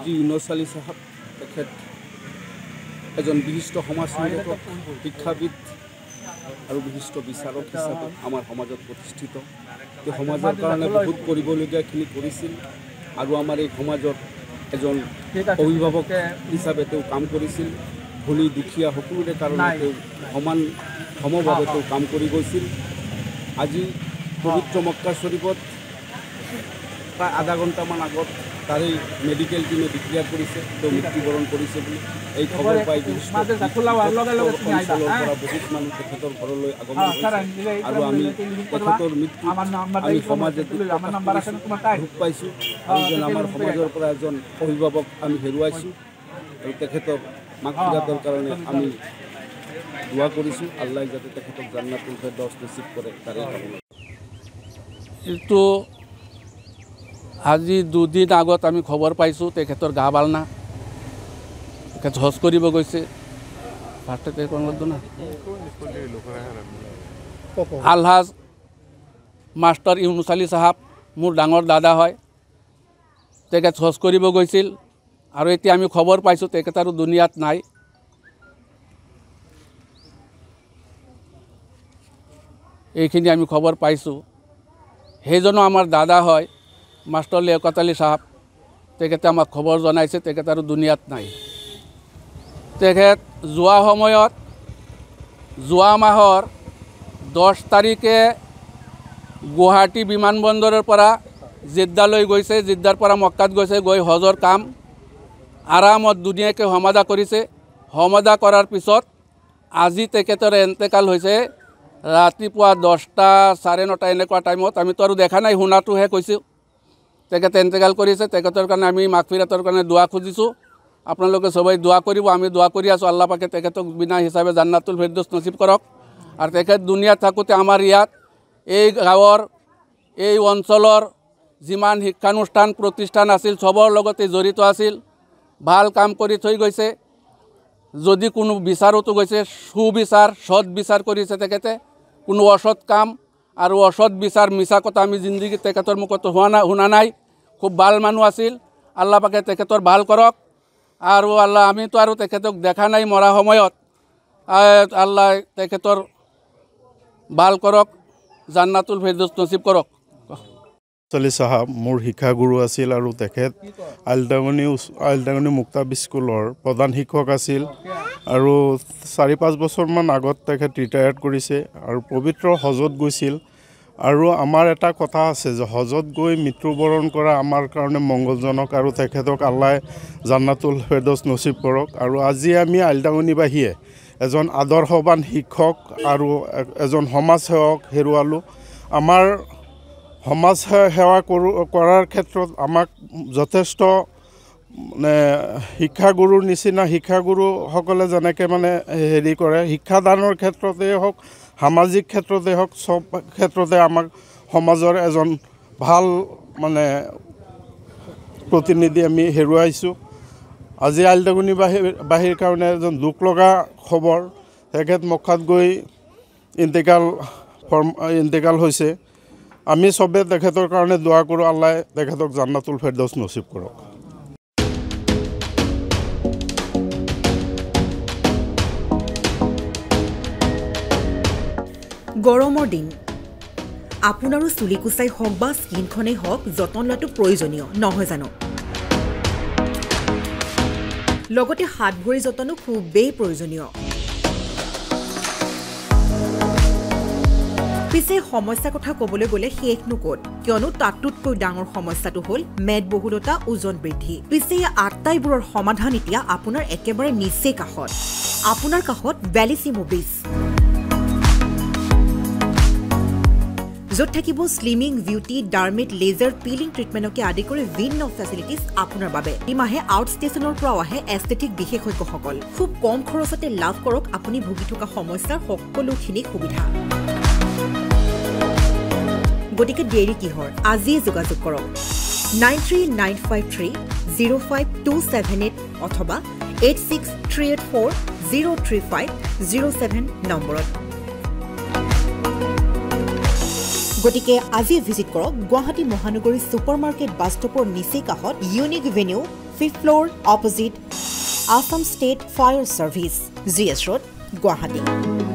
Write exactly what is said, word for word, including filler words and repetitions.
হাজি ইউনুছ আলী সাহেব তেখেত এজন বিশিষ্ট সমাজ সংগঠক শিক্ষাবিদ আৰু বিশিষ্ট বিচাৰক হিচাপে আমাৰ সমাজত প্ৰতিষ্ঠিত তেওঁ সমাজৰ কাৰণে বহুত কৰিবলগীয়াখিনি কৰিছিল আৰু আমাৰ এই সমাজত এজন অভিভাৱক হিচাপে তেওঁ কাম কৰিছিল ধনী দুখীয়া সকলোৰে কাৰণে তেওঁ সমান সমভাৱে তেওঁ কাম কৰি গৈছিল আজি পবিত্ৰ মক্কা শৰীফত প্ৰায় আধা ঘণ্টামান আগত তাৰে মেডিকেল টিমে ডিক্লেয়াৰ কৰিছে তেওঁ মৃত্যুবৰণ কৰিছে বুলি এই খবৰ পাই অঞ্চলৰ পৰা বহুত মানুহ তেখেতৰ ঘৰলৈ আগমন কৰিছে আৰু আমি তেখেতৰ মৃত্যু আমি সমাজে দুখ পাইছোঁ আৰু যেন আমাৰ সমাজৰ পৰা এজন অভিভাৱক আমি হেৰুৱাইছোঁ আৰু তেখেতৰ মাক ফিৰাতৰ কাৰণে আমি দোৱা কৰিছোঁ আল্লাহ যাতে তেখেতক জান্নাতুল ফেৰদৌছ নসিব কৰে তাৰে কামনা এইটো আজি দুদিন আগত আমি খবৰ পাইছোঁ তেখেতৰ গা ভাল না তেখেত হজ কৰিব গৈছে আলহাজ মাষ্টাৰ ইউনুছ আলী সাহেব মোৰ ডাঙৰ দাদা হয় তেখেত হজ কৰিব গৈছিল আৰু এতিয়া আমি খবৰ পাইছোঁ তেখেত আৰু দুনিয়াত নাই এইখিনি আমি খবৰ পাইছোঁ সেইজনো আমাৰ দাদা হয় মাষ্টাৰ লিয়াকত আলী সাহেব তেখেতে আমাক খবৰ জনাইছে তেখেত আৰু দুনিয়াত নাই তেখেত যোৱা সময়ত যোৱা মাহৰ দহ তাৰিখে গুৱাহাটী বিমানবন্দৰৰ পৰা জিদ্দালৈ গৈছে জিদ্দাৰ পৰা মক্কাত গৈছে গৈ হজৰ কাম আৰামত ধুনীয়াকৈ সমাধা কৰিছে সমাধা কৰাৰ পিছত আজি তেখেতৰ এন্তেকাল হৈছে ৰাতিপুৱা দহটা চাৰে নটা এনেকুৱা টাইমত আমিতো আৰু দেখা নাই শুনাটোহে কৈছোঁ তেখেতে এন্তেকাল কৰিছে তেখেতৰ কাৰণে আমি মাগফিৰাতৰ কাৰণে দোৱা খুজিছোঁ আপোনালোকে সবাই দোৱা কৰিব আমি দোৱা কৰি আছোঁ আল্লাহ পাকে তেখেতক বিনা হিচাপে জান্নাতুল ফেৰদৌছ নসিব কৰক আৰু তেখেত দুনিয়াত থাকোঁতে আমাৰ ইয়াত এই গাঁৱৰ এই অঞ্চলৰ যিমান শিক্ষানুষ্ঠান প্ৰতিষ্ঠান আছিল সবৰ লগতে জড়িত আছিল ভাল কাম কৰি থৈ গৈছে যদি কোনো বিচাৰতো গৈছে সুবিচাৰ সৎ বিচাৰ কৰিছে তেখেতে কোনো অসৎ কাম আৰু অসৎ বিচাৰ মিছা কথা আমি জিন্দগীত তেখেতৰ মুখত হোৱা নাই শুনা নাই খুব ভাল মানুহ আছিল আল্লাহ পাকে তেখেতৰ ভাল কৰক আৰু আল্লাহ আমিতো আৰু তেখেতক দেখা নাই মৰা সময়ত আল্লাহ তেখেতৰ ভাল কৰক জান্নাতুল ফেৰদৌছ নসিব কৰক চলি সাহেব মোৰ শিক্ষাগুৰু আছিল আৰু তেখেত আইলটাঙনি আইলটাঙনি মুক্তাবি স্কুলৰ প্ৰধান শিক্ষক আছিল আৰু চাৰি পাঁচ বছৰমান আগত তেখেত ৰিটায়াৰ্ড কৰিছে আৰু পবিত্ৰ হজত গৈছিল আৰু আমাৰ এটা কথা আছে যে হজত গৈ মৃত্যুবৰণ কৰা আমাৰ কাৰণে মংগলজনক আৰু তেখেতক আল্লাহ জান্নাতুল ফেৰদৌছ নসিব কৰক আৰু আজি আমি আইলটাঙনিবাসীয়ে এজন আদৰ্শৱান শিক্ষক আৰু এজন সমাজসেৱক হেৰুৱালোঁ আমাৰ সমাজ সেৱা কৰোঁ কৰাৰ ক্ষেত্ৰত আমাক যথেষ্ট মানে শিক্ষাগুৰুৰ নিচিনা শিক্ষাগুৰুসকলে যেনেকৈ মানে হেৰি কৰে শিক্ষাদানৰ ক্ষেত্ৰতেই হওক সামাজিক ক্ষেত্ৰতেই হওক চব ক্ষেত্ৰতে আমাক সমাজৰ এজন ভাল মানে প্ৰতিনিধি আমি হেৰুৱাইছোঁ আজি আইলটাঙনিবাসীৰ বাসীৰ কাৰণে এজন দুখ লগা খবৰ তেখেত মক্কাত গৈ ইন্তেকাল ফৰ্ম ইন্তেকাল হৈছে আমি সবে তেখেতৰ কাৰণে দোৱা কৰোঁ আল্লাহ তেখেতক জান্নাতুল ফেৰদৌছ নসিব কৰক গৰমৰ দিন আপোনাৰো চুলি কুচাই হওক বা স্কিনখনেই হওক যতন লোৱাটো প্ৰয়োজনীয় নহয় জানো লগতে হাত ভৰি যতনো খুবেই প্ৰয়োজনীয় পিছে সমস্যাৰ কথা ক'বলৈ গ'লে শেষনো ক'ত কিয়নো তাতোতকৈ ডাঙৰ সমস্যাটো হ'ল মেদবহুলতা ওজন বৃদ্ধি পিছে এই আটাইবোৰৰ সমাধান এতিয়া আপোনাৰ একেবাৰে নিচে কাষত আপোনাৰ কাষত ভেলিচিমো বিচ য'ত থাকিব slimming beauty dermat laser peeling ট্ৰিটমেণ্টকে আদি কৰি ভিন্ন ফেচিলিটিজ আপোনাৰ বাবে এই মাহে আউট ষ্টেচনৰ পৰাও আহে এস্থেটিক বিশেষজ্ঞসকল খুব কম খৰচতে লাভ কৰক আপুনি ভুগি থকা সমস্যাৰ সকলোখিনি সুবিধা গতিকে দেৰি কিহৰ আজিয়ে যোগাযোগ কৰক nine three nine five three zero' five two seven eight অথবা eight six three eight four zero' three five zero' seven নম্বৰত গতিকে আজি ভিজিট কৰক গুৱাহাটী মহানগৰী ছুপাৰ মাৰ্কেট বাছ ষ্টপৰ নিচেই কাষত unique venue fifth floor opposite Assam state fire service G S road Guwahati